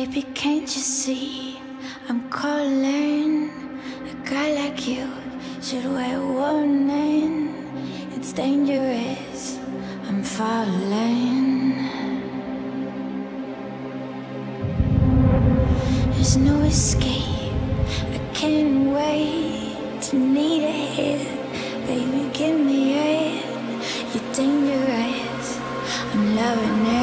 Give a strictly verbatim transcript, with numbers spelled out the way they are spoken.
Baby, can't you see I'm calling? A guy like you should wear a warning. It's dangerous, I'm falling. There's no escape, I can't wait to need a hit. Baby, give me it. You're dangerous, I'm loving it.